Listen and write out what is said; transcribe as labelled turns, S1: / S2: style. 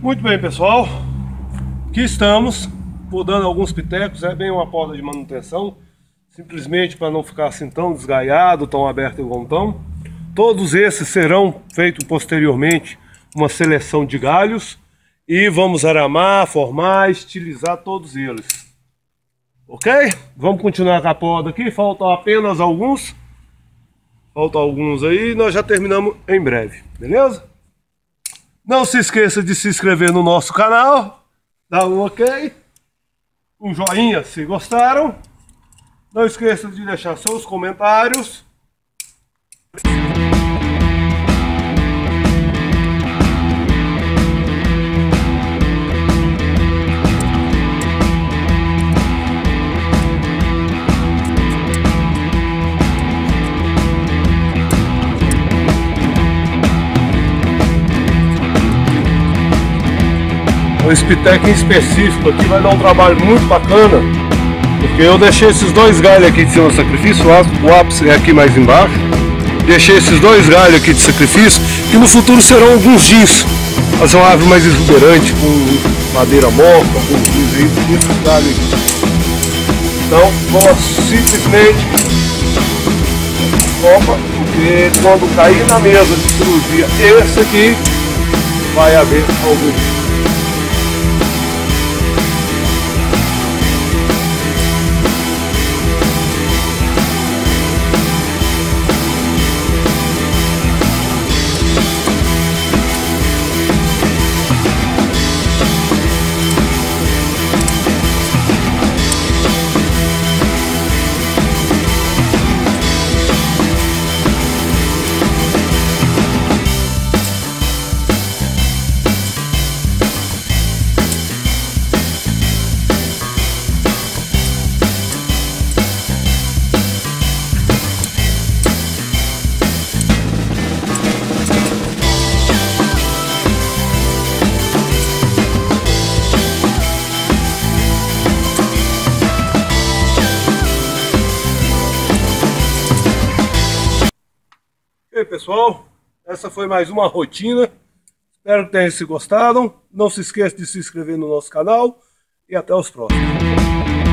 S1: Muito bem, pessoal, aqui estamos, vou dando alguns pitecos, é bem uma poda de manutenção, simplesmente para não ficar assim tão desgaiado, tão aberto igual tão. Todos esses serão feitos posteriormente uma seleção de galhos e vamos aramar, formar, estilizar todos eles. Ok? Vamos continuar com a poda aqui, faltam apenas alguns. Faltam alguns aí e nós já terminamos em breve, beleza? Não se esqueça de se inscrever no nosso canal, dar um ok, um joinha se gostaram. Não esqueça de deixar seus comentários. O Spitec em específico aqui vai dar um trabalho muito bacana, porque eu deixei esses dois galhos aqui de cima do sacrifício, o ápice é aqui mais embaixo. Deixei esses dois galhos aqui de sacrifício, que no futuro serão alguns jeans. Fazer uma árvore mais exuberante, com madeira morta, com jeans aí, esses galhos aqui. Então, vou simplesmente porque quando cair na mesa de cirurgia, esse aqui vai haver algum. E aí, pessoal, essa foi mais uma rotina, espero que tenham se gostado, não se esqueça de se inscrever no nosso canal e até os próximos.